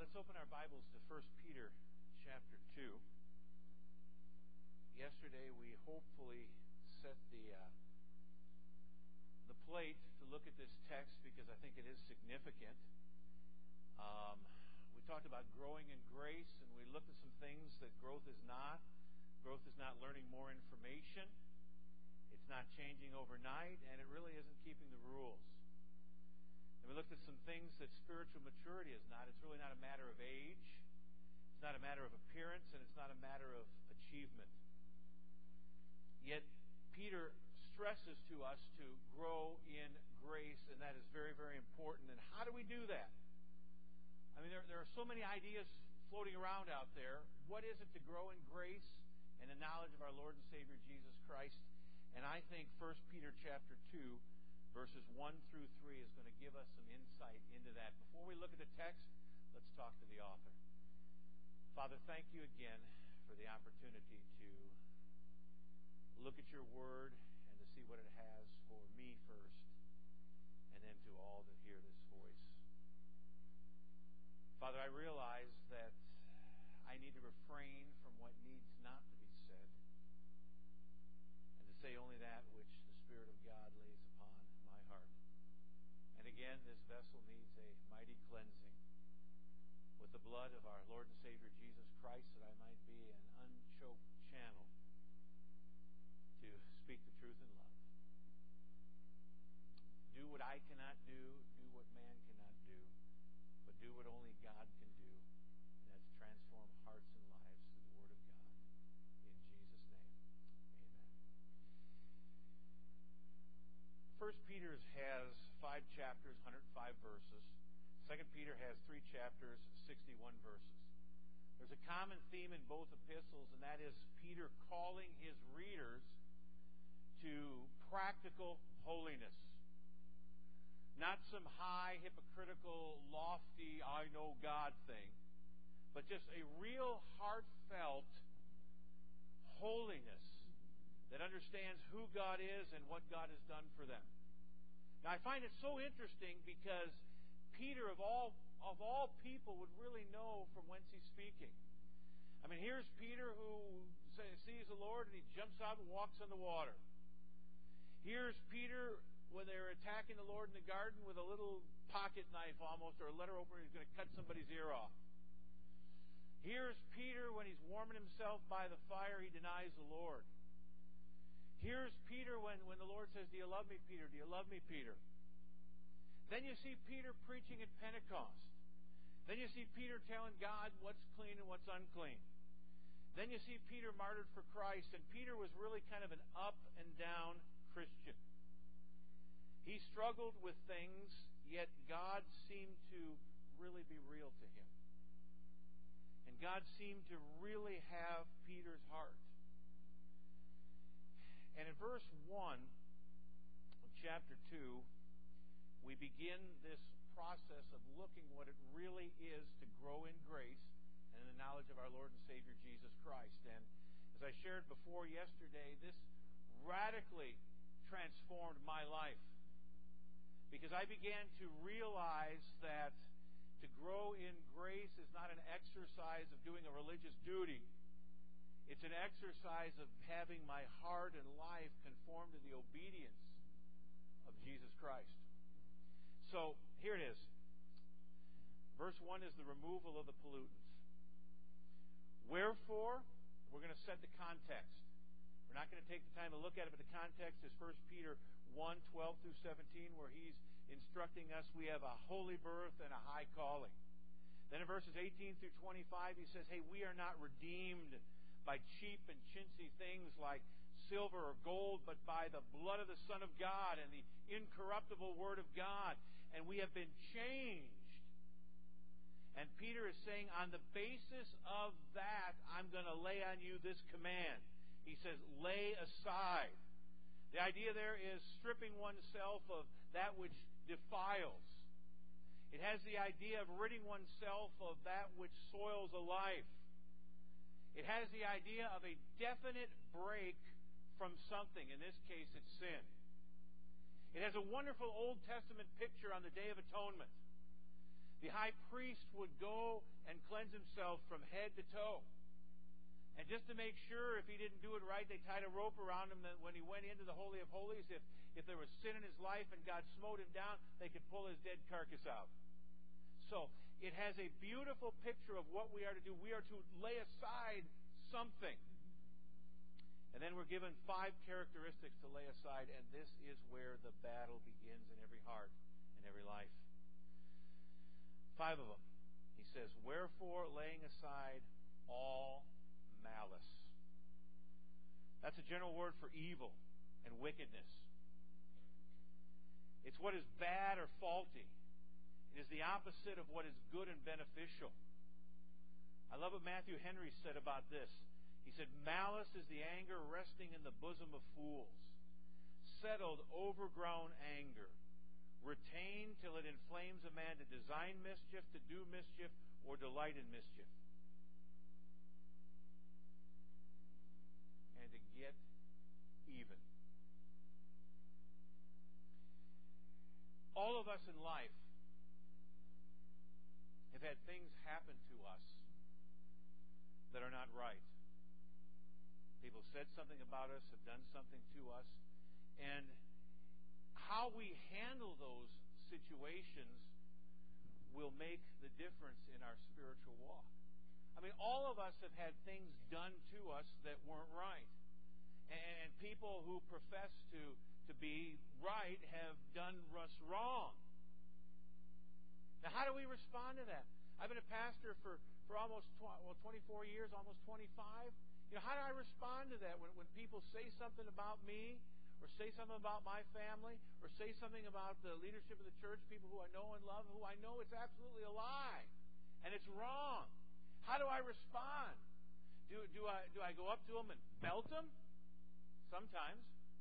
Let's open our Bibles to 1 Peter chapter 2. Yesterday we hopefully set the plate to look at this text because I think it is significant. We talked about growing in grace, and we looked at some things that growth is not. Growth is not learning more information. It's not changing overnight, and it really isn't keeping the rules. And we looked at some things that spiritual maturity is not. It's really not a matter of age. It's not a matter of appearance, and it's not a matter of achievement. Yet, Peter stresses to us to grow in grace, and that is very, very important. And how do we do that? I mean, there are so many ideas floating around out there. What is it to grow in grace and the knowledge of our Lord and Savior Jesus Christ? And I think 1 Peter chapter 2, verses 1 through 3 is going to give us some insight into that. Before we look at the text, let's talk to the author. Father, thank you again for the opportunity to look at your word and to see what it has for me first, and then to all that hear this voice. Father, I realize that I need to refrain from what needs not to be said, and to say only that which the Spirit of God lays upon my heart. And again, this vessel needs a mighty cleansing with the blood of our Lord and Savior Jesus Christ, that I might be an unchoked channel to speak the truth in love. Do what I cannot do what man cannot do, but do what only God can do, and that's transform hearts and lives through the Word of God. In Jesus' name, amen. 1 Peter has 5 chapters, 105 verses. 2 Peter has 3 chapters, 61 verses. There's a common theme in both epistles, and that is Peter calling his readers to practical holiness. Not some high, hypocritical, lofty, I know God thing, but just a real heartfelt holiness that understands who God is and what God has done for them. Now, I find it so interesting because Peter, of all people, would really know from whence he's speaking. I mean, here's Peter who sees the Lord and he jumps out and walks on the water. Here's Peter when they're attacking the Lord in the garden with a little pocket knife almost, or a letter opener, he's going to cut somebody's ear off. Here's Peter when he's warming himself by the fire, he denies the Lord. Here's Peter when the Lord says, "Do you love me, Peter? Do you love me, Peter?" Then you see Peter preaching at Pentecost. Then you see Peter telling God what's clean and what's unclean. Then you see Peter martyred for Christ, and Peter was really kind of an up and down Christian. He struggled with things, yet God seemed to really be real to him. And God seemed to really have Peter's heart. And in verse 1 of chapter 2, we begin this process of looking what it really is to grow in grace and in the knowledge of our Lord and Savior Jesus Christ. And as I shared before yesterday, this radically transformed my life, because I began to realize that to grow in grace is not an exercise of doing a religious duty. It's an exercise of having my heart and life conform to the obedience of Jesus Christ. So, here it is. Verse 1 is the removal of the pollutants. Wherefore, we're going to set the context. We're not going to take the time to look at it, but the context is 1 Peter 1, 12 through 17, where he's instructing us we have a holy birth and a high calling. Then in verses 18 through 25, he says, hey, we are not redeemed by cheap and chintzy things like silver or gold, but by the blood of the Son of God and the incorruptible Word of God. And we have been changed. And Peter is saying, on the basis of that, I'm going to lay on you this command. He says, lay aside. The idea there is stripping oneself of that which defiles. It has the idea of ridding oneself of that which soils a life. It has the idea of a definite break from something. In this case, it's sin. It has a wonderful Old Testament picture on the Day of Atonement. The high priest would go and cleanse himself from head to toe. And just to make sure if he didn't do it right, they tied a rope around him that when he went into the Holy of Holies, if there was sin in his life and God smote him down, they could pull his dead carcass out. So it has a beautiful picture of what we are to do. We are to lay aside something. And then we're given 5 characteristics to lay aside, and this is where the battle begins in every heart and every life. 5 of them. He says, wherefore, laying aside all malice. That's a general word for evil and wickedness. It's what is bad or faulty. It is the opposite of what is good and beneficial. I love what Matthew Henry said about this. He said, malice is the anger resting in the bosom of fools, settled, overgrown anger, retained till it inflames a man to design mischief, to do mischief, or delight in mischief. And to get even. All of us in life have had things happen to us that are not right. People said something about us, have done something to us, and how we handle those situations will make the difference in our spiritual walk. I mean, all of us have had things done to us that weren't right. And people who profess to be right have done us wrong. Now, how do we respond to that? I've been a pastor for almost 24 years, almost 25. How do I respond to that when people say something about me, or say something about my family, or say something about the leadership of the church, people who I know and love, who I know it's absolutely a lie, and it's wrong? How do I respond? Do I go up to them and belt them? Sometimes.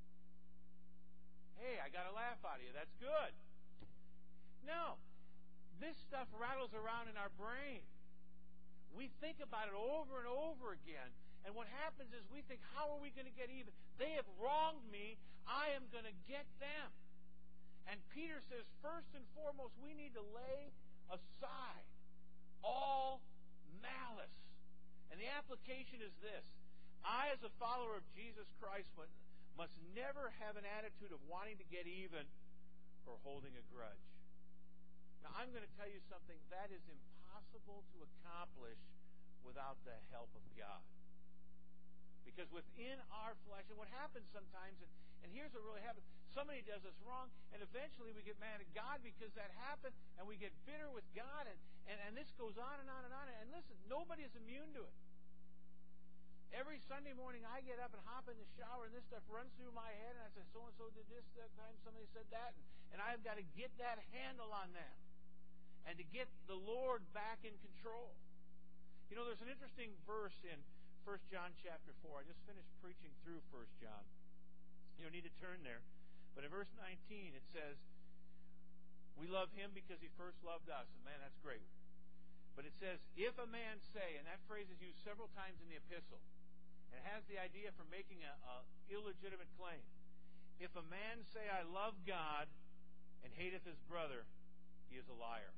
Hey, I got a laugh out of you. That's good. No. This stuff rattles around in our brain. We think about it over and over again. And what happens is we think, how are we going to get even? They have wronged me. I am going to get them. And Peter says, first and foremost, we need to lay aside all malice. And the application is this. I, as a follower of Jesus Christ, must never have an attitude of wanting to get even or holding a grudge. Now, I'm going to tell you something that is impossible to accomplish without the help of God. Because within our flesh, and what happens sometimes, and here's what really happens, somebody does us wrong, and eventually we get mad at God because that happened, and we get bitter with God, and this goes on and on and on. And listen, nobody is immune to it. Every Sunday morning I get up and hop in the shower, and this stuff runs through my head, and I say, so-and-so did this that time, somebody said that, and I've got to get that handle on that, and to get the Lord back in control. There's an interesting verse in 1 John chapter 4. I just finished preaching through 1 John. You don't need to turn there. But in verse 19 it says, we love Him because He first loved us. And man, that's great. But it says, if a man say, and that phrase is used several times in the epistle, and it has the idea for making a illegitimate claim. If a man say, I love God, and hateth his brother, he is a liar.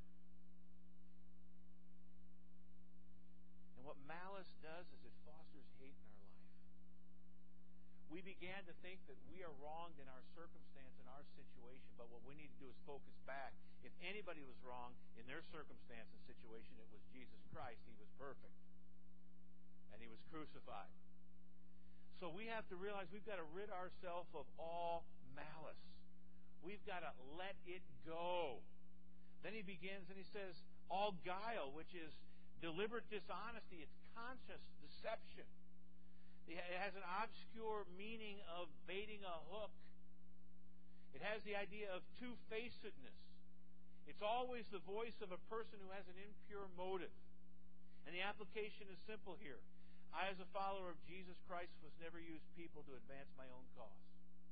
And what malice does is it fosters hate in our life. We began to think that we are wronged in our circumstance, in our situation, but what we need to do is focus back. If anybody was wrong in their circumstance and situation, it was Jesus Christ. He was perfect. And He was crucified. So we have to realize we've got to rid ourselves of all malice. We've got to let it go. Then he begins and he says, all guile, which is deliberate dishonesty. It's conscious deception. It has an obscure meaning of baiting a hook. It has the idea of two-facedness. It's always the voice of a person who has an impure motive. And the application is simple here. I, as a follower of Jesus Christ, must never use people to advance my own cause.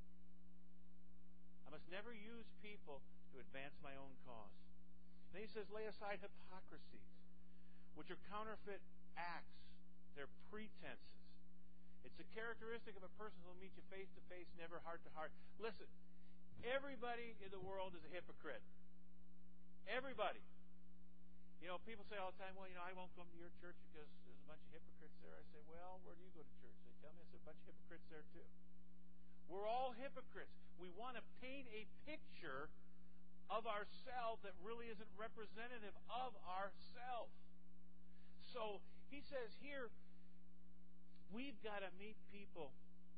I must never use people to advance my own cause. Then he says, lay aside hypocrisies, which are counterfeit acts. They're pretenses. It's a characteristic of a person who will meet you face to face, never heart to heart. Listen, everybody in the world is a hypocrite. Everybody. People say all the time, well, I won't come to your church because there's a bunch of hypocrites there. I say, well, where do you go to church? They tell me there's a bunch of hypocrites there too. We're all hypocrites. We want to paint a picture of ourselves that really isn't representative of ourselves. So he says here, we've got to meet people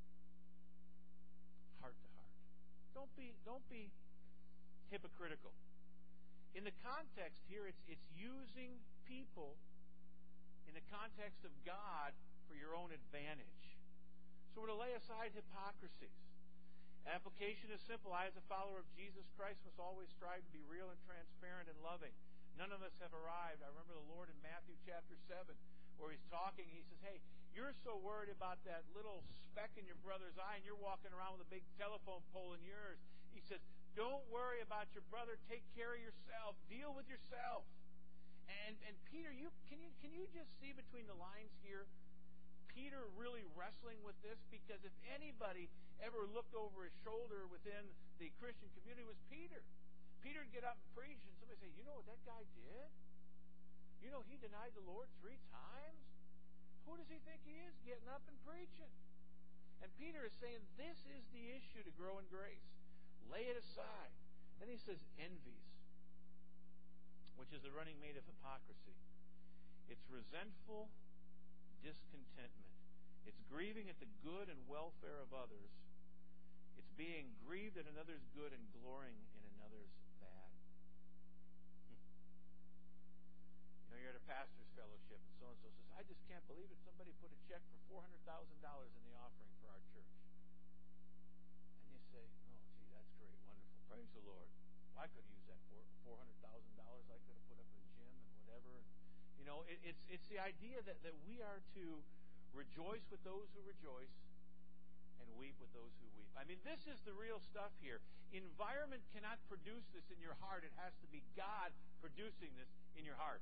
heart to heart. Don't be hypocritical. In the context here, it's using people in the context of God for your own advantage. So we're to lay aside hypocrisies. Application is simple. I, as a follower of Jesus Christ, must always strive to be real and transparent and loving. None of us have arrived. I remember the Lord in Matthew chapter 7, where He's talking. He says, hey, you're so worried about that little speck in your brother's eye, and you're walking around with a big telephone pole in yours. He says, don't worry about your brother. Take care of yourself. Deal with yourself. And Peter, can you just see between the lines here? Peter really wrestling with this, because if anybody ever looked over his shoulder within the Christian community, it was Peter. Peter would get up and preach, and somebody would say, you know what that guy did? You know, he denied the Lord 3 times. Who does he think he is, getting up and preaching? And Peter is saying, this is the issue to grow in grace. Lay it aside. Then he says, envies, which is the running mate of hypocrisy. It's resentful discontentment. It's grieving at the good and welfare of others. It's being grieved at another's good and glorying in another's bad. You're at a pastor's fellowship, and so-and-so says, I just can't believe it. Somebody put a check for $400,000 in the offering for our church. And you say, oh, gee, that's great, wonderful. Praise the Lord. Well, I could use that $400,000. I could have put up a gym and whatever. It's the idea that we are to rejoice with those who rejoice and weep with those who weep. I mean, this is the real stuff here. Environment cannot produce this in your heart. It has to be God producing this in your heart.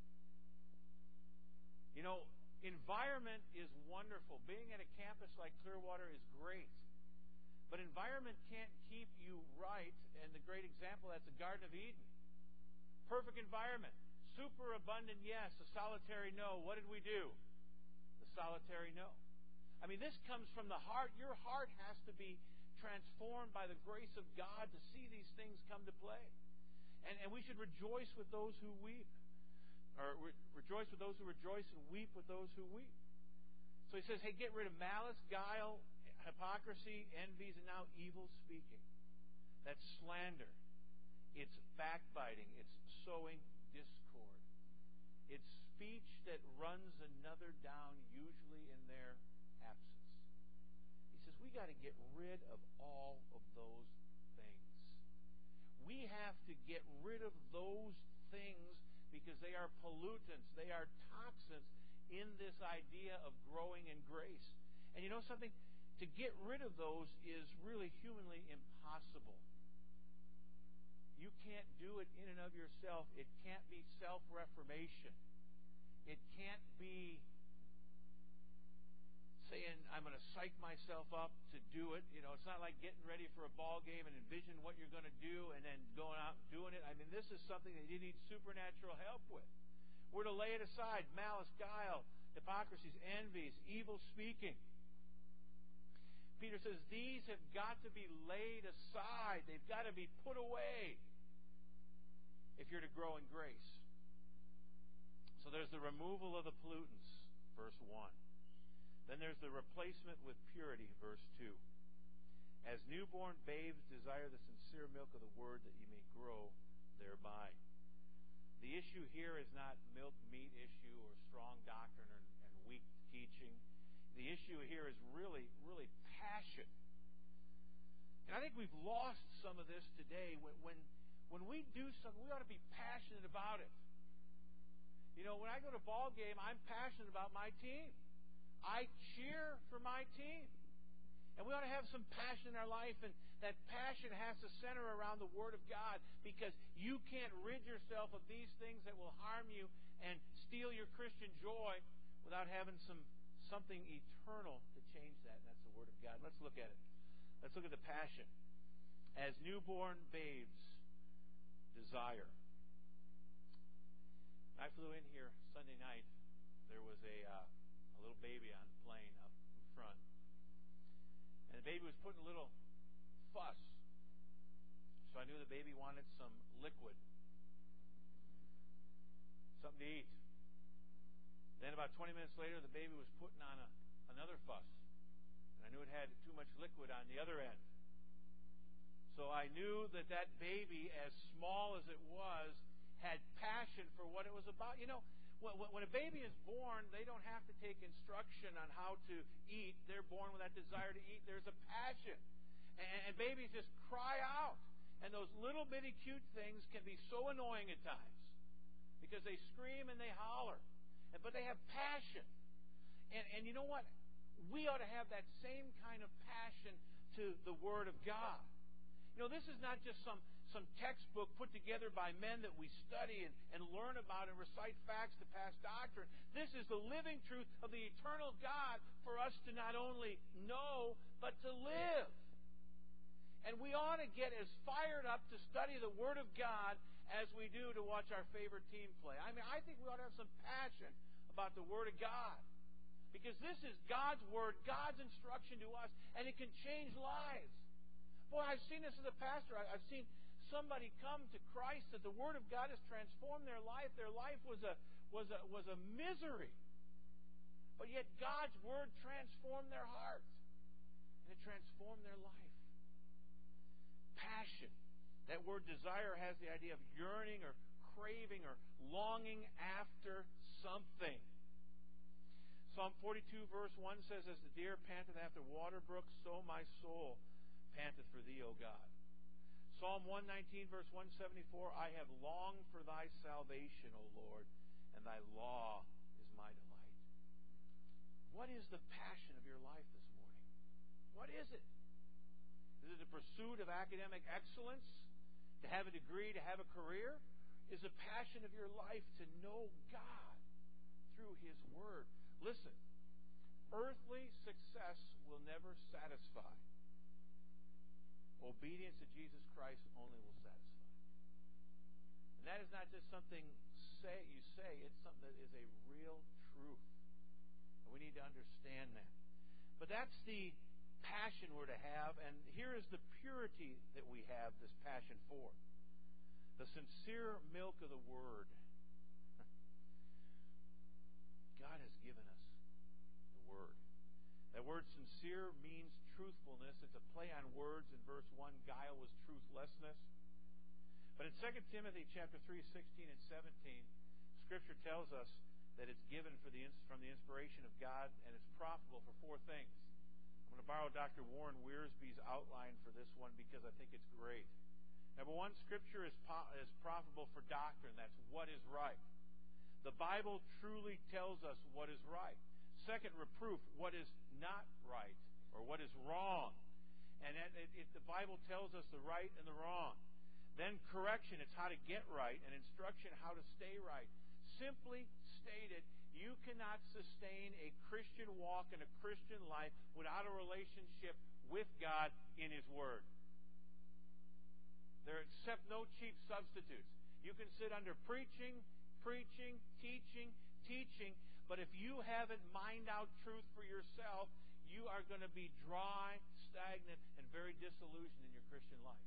Environment is wonderful. Being at a campus like Clearwater is great. But environment can't keep you right. And the great example, that's the Garden of Eden. Perfect environment. Super abundant, yes. A solitary no. What did we do? The solitary no. I mean, this comes from the heart. Your heart has to be transformed by the grace of God to see these things come to play. And we should rejoice with those who weep. Or rejoice with those who rejoice and weep with those who weep. So he says, hey, get rid of malice, guile, hypocrisy, envies, and now evil speaking. That's slander. It's backbiting. It's sowing discord. It's speech that runs another down, usually in their absence. He says, we got to get rid of all of those things. We have to get rid of those things because they are pollutants. They are toxins in this idea of growing in grace. And you know something? To get rid of those is really humanly impossible. You can't do it in and of yourself. It can't be self-reformation. It can't be saying, I'm going to psych myself up to do it. It's not like getting ready for a ball game and envision what you're going to do and then going out and doing it. I mean, this is something that you need supernatural help with. We're to lay it aside. Malice, guile, hypocrisies, envies, evil speaking. Peter says these have got to be laid aside. They've got to be put away if you're to grow in grace. So there's the removal of the pollutants, verse 1. Then there's the replacement with purity, verse 2. As newborn babes desire the sincere milk of the word that you may grow thereby. The issue here is not milk-meat issue or strong doctrine and weak teaching. The issue here is really, really passion. And I think we've lost some of this today. When we do something, we ought to be passionate about it. When I go to a ball game, I'm passionate about my team. I cheer for my team. And we ought to have some passion in our life, and that passion has to center around the Word of God, because you can't rid yourself of these things that will harm you and steal your Christian joy without having something eternal to change that, and that's the Word of God. Let's look at it. Let's look at the passion. As newborn babes desire. I flew in here Sunday night. There was a little baby on the plane up in front. And the baby was putting a little fuss. So I knew the baby wanted some liquid. Something to eat. Then about 20 minutes later, the baby was putting on another fuss. And I knew it had too much liquid on the other end. So I knew that baby, as small as it was, had passion for what it was about. You know, when a baby is born, they don't have to take instruction on how to eat. They're born with that desire to eat. There's a passion. And babies just cry out. And those little bitty cute things can be so annoying at times because they scream and they holler. But they have passion. And you know what? We ought to have that same kind of passion to the Word of God. You know, this is not just some textbook put together by men that we study and learn about and recite facts to pass doctrine. This is the living truth of the eternal God for us to not only know, but to live. And we ought to get as fired up to study the Word of God as we do to watch our favorite team play. I mean, I think we ought to have some passion about the Word of God. Because this is God's Word, God's instruction to us, and it can change lives. Boy, I've seen this as a pastor. I've seen somebody come to Christ that the Word of God has transformed their life. Their life was a misery. But yet God's Word transformed their heart. And it transformed their life. Passion. That word desire has the idea of yearning or craving or longing after something. Psalm 42 verse 1 says, "As the deer panteth after water brooks, so my soul panteth for thee, O God." Psalm 119 verse 174, "I have longed for thy salvation, O Lord, and thy law is my delight." What is the passion of your life this morning? What is it? Is it the pursuit of academic excellence? To have a degree, to have a career? Is the passion of your life to know God through His Word? Listen, earthly success will never satisfy. Obedience to Jesus Christ only will satisfy. And that is not just something you say, it's something that is a real truth. And we need to understand that. But that's the passion we're to have, and here is the purity that we have this passion for. The sincere milk of the Word. God has given us the Word. That word sincere means truthfulness. It's a play on words. In verse 1, guile was truthlessness. But in 2 Timothy chapter 3, 16 and 17, Scripture tells us that it's given from the inspiration of God, and it's profitable for four things. I'm going to borrow Dr. Warren Wiersbe's outline for this one because I think it's great. Number one, Scripture is profitable for doctrine. That's what is right. The Bible truly tells us what is right. Second, reproof, what is not right or what is wrong. And the Bible tells us the right and the wrong. Then correction, it's how to get right, and instruction, how to stay right. Simply stated, you cannot sustain a Christian walk and a Christian life without a relationship with God in His Word. There accept no cheap substitutes. You can sit under preaching, teaching, but if you haven't mined out truth for yourself, you are going to be dry, stagnant, and very disillusioned in your Christian life.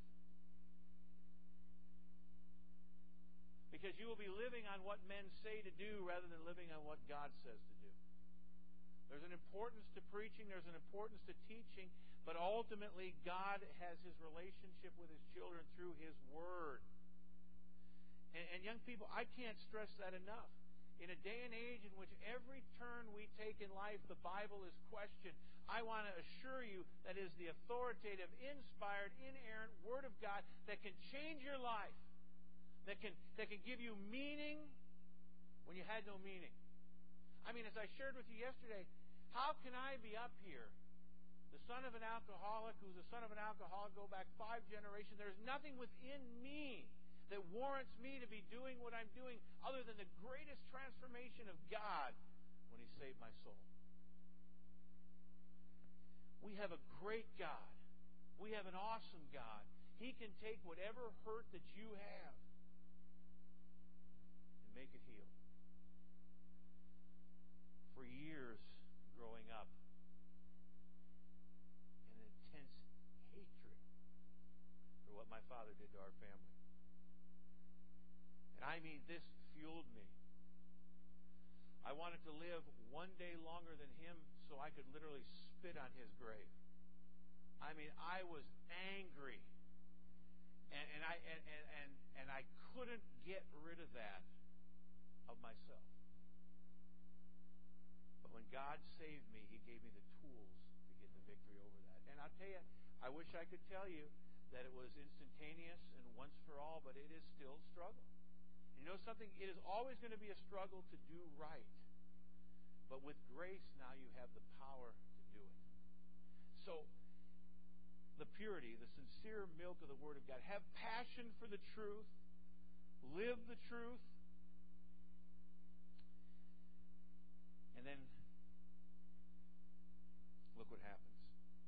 Because you will be living on what men say to do rather than living on what God says to do. There's an importance to preaching, there's an importance to teaching, but ultimately God has His relationship with His children through His Word. And young people, I can't stress that enough. In a day and age in which every turn we take in life, the Bible is questioned, I want to assure you that it is the authoritative, inspired, inerrant Word of God that can change your life. That can give you meaning when you had no meaning. I mean, as I shared with you yesterday, how can I be up here, the son of an alcoholic, who's the son of an alcoholic, go back 5 generations? There's nothing within me that warrants me to be doing what I'm doing other than the greatest transformation of God when He saved my soul. We have a great God. We have an awesome God. He can take whatever hurt that you have and make it heal. my father did to our family. And I mean, this fueled me. I wanted to live one day longer than him so I could literally spit on his grave. I mean, I was angry. And I couldn't get rid of that of myself. But when God saved me, He gave me the tools to get the victory over that. And I'll tell you, I wish I could tell you that it was instantaneous and once for all, but it is still a struggle. And you know something? It is always going to be a struggle to do right. But with grace now you have the power to do it. So, the purity, the sincere milk of the Word of God. Have passion for the truth. Live the truth. And then, look what happens.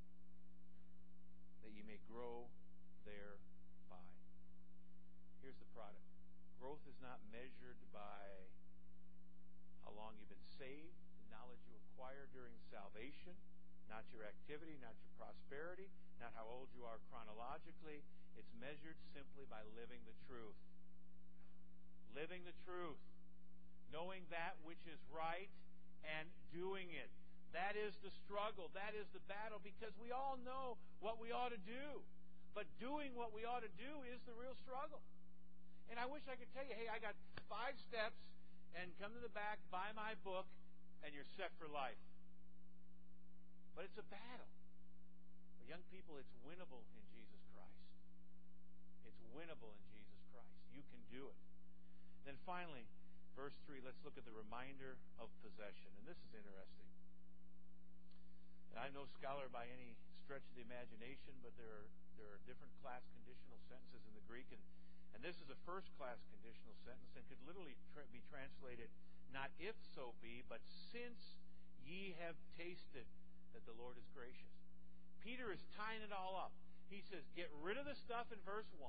That you may grow thereby. Here's the product. Growth is not measured by how long you've been saved, the knowledge you acquire during salvation, not your activity, not your prosperity, not how old you are chronologically. It's measured simply by living the truth. Living the truth. Knowing that which is right and doing it. That is the struggle. That is the battle, because we all know what we ought to do. But doing what we ought to do is the real struggle. And I wish I could tell you, hey, I got 5 steps, and come to the back, buy my book, and you're set for life. But it's a battle. For young people, it's winnable in Jesus Christ. It's winnable in Jesus Christ. You can do it. Then finally, verse 3, let's look at the reminder of possession. And this is interesting. And I'm no scholar by any stretch of the imagination, but there are different class conditional sentences in the Greek. And this is a first-class conditional sentence and could literally be translated, not if so be, but since ye have tasted that the Lord is gracious. Peter is tying it all up. He says, get rid of the stuff in verse 1.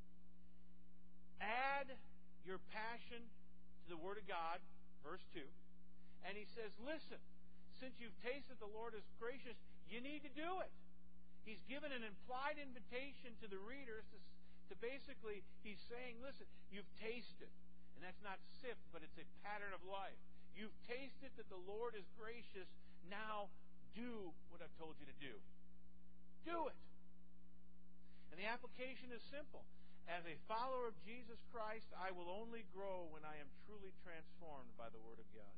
Add your passion to the Word of God, verse 2. And he says, listen, since you've tasted the Lord is gracious, you need to do it. He's given an implied invitation to the readers to basically, he's saying, listen, you've tasted. And that's not sip, but it's a pattern of life. You've tasted that the Lord is gracious. Now do what I've told you to do. Do it. And the application is simple. As a follower of Jesus Christ, I will only grow when I am truly transformed by the Word of God.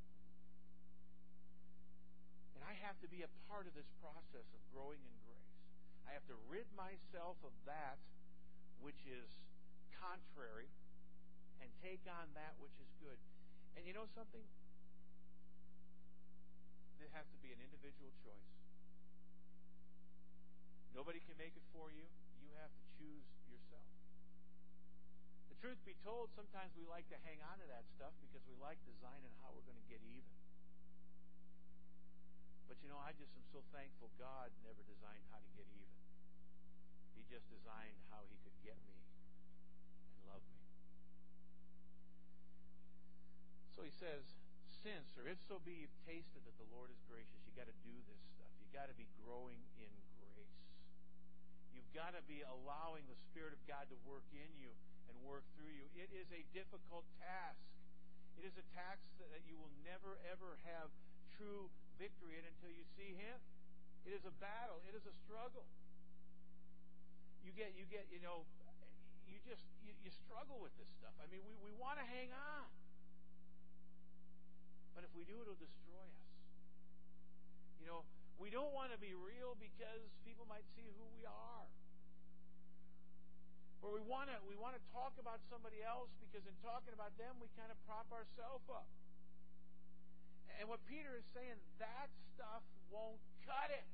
And I have to be a part of this process of growing in grace. I have to rid myself of that which is contrary and take on that which is good. And you know something? There has to be an individual choice. Nobody can make it for you. You have to choose yourself. The truth be told, sometimes we like to hang on to that stuff because we like designing how we're going to get even. But you know, I just am so thankful God never designed how to get even. He just designed how He could get me and love me. So He says, since, or if so be you've tasted that the Lord is gracious, you got to do this stuff. You got to be growing in grace. You've got to be allowing the Spirit of God to work in you and work through you. It is a difficult task. It is a task that you will never, ever have true victory in until you see Him. It is a battle. It is a struggle. You struggle with this stuff. I mean, we want to hang on. But if we do, it'll destroy us. You know, we don't want to be real because people might see who we are. Or we want to talk about somebody else because in talking about them, we kind of prop ourselves up. And what Peter is saying, that stuff won't cut it.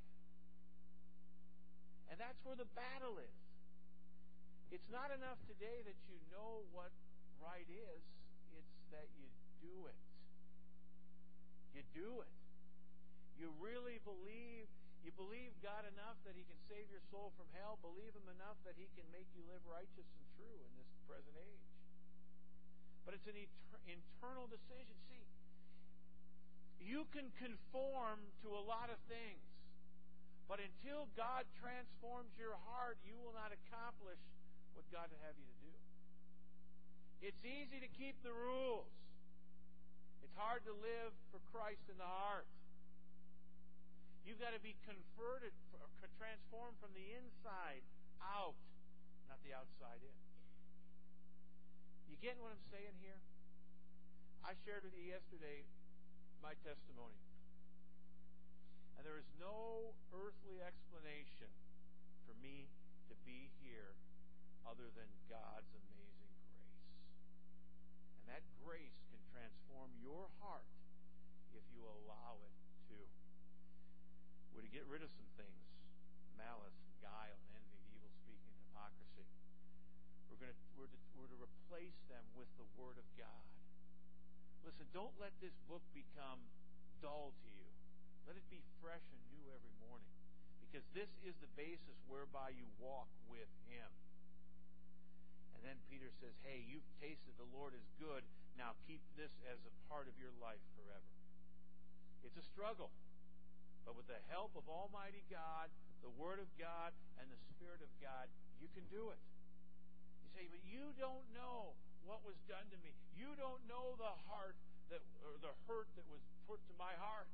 And that's where the battle is. It's not enough today that you know what right is. It's that you do it. You do it. You really believe. You believe God enough that He can save your soul from hell. Believe Him enough that He can make you live righteous and true in this present age. But it's an internal decision. See, you can conform to a lot of things. But until God transforms your heart, you will not accomplish what God would have you to do. It's easy to keep the rules. It's hard to live for Christ in the heart. You've got to be converted, transformed from the inside out, not the outside in. You getting what I'm saying here? I shared with you yesterday my testimony. And there is no earthly explanation for me to be here other than God's amazing grace. And that grace can transform your heart if you allow it to. We're to get rid of some things: malice and guile and envy, evil speaking, hypocrisy. We're to replace them with the Word of God. Listen, don't let this book become dull to you. Let it be fresh and new every morning, because this is the basis whereby you walk with Him. And then Peter says, hey, you've tasted the Lord is good. Now keep this as a part of your life forever. It's a struggle. But with the help of Almighty God, the Word of God, and the Spirit of God, you can do it. You say, but you don't know what was done to me. You don't know the hurt that was put to my heart.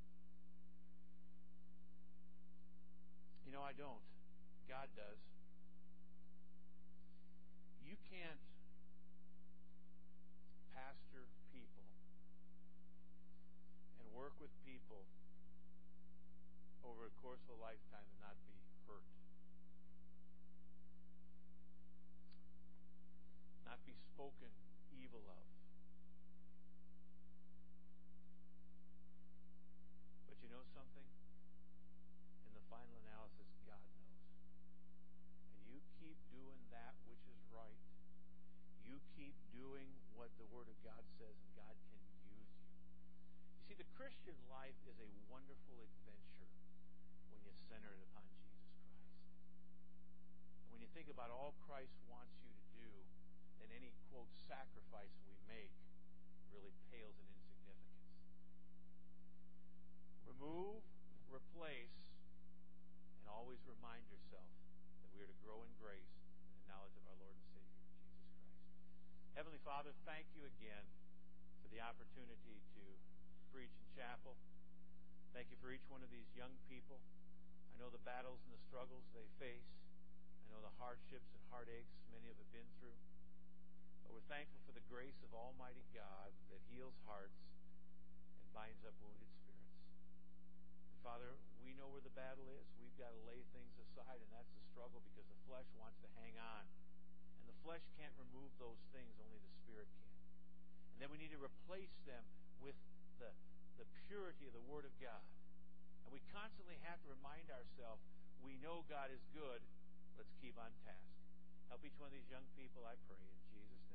You know, I don't. God does. You can't pastor people and work with people over a course of a lifetime and not be hurt. Not be spoken evil of. But you know something? In the final analysis, God knows. And you keep doing that which is right. You keep doing what the Word of God says, and God can use you. You see, the Christian life is a wonderful adventure when you center it upon Jesus Christ. And when you think about all Christ wants you to do, then any, quote, sacrifice we make really pales in insignificance. Remove, replace, and always remind yourself that we are to grow in grace and the knowledge of our Lord and Savior, Jesus Christ. Heavenly Father, thank you again for the opportunity to preach in chapel. Thank you for each one of these young people. I know the battles and the struggles they face. I know the hardships and heartaches many of them have been through. But we're thankful for the grace of Almighty God that heals hearts and binds up wounded spirits. And Father, we know where the battle is. We've got to lay things aside, and that's the struggle, because the flesh wants to hang on. And the flesh can't remove those things, only the Spirit can. And then we need to replace them with the purity of the Word of God. And we constantly have to remind ourselves, we know God is good. Let's keep on task. Help each one of these young people, I pray, in Jesus' name.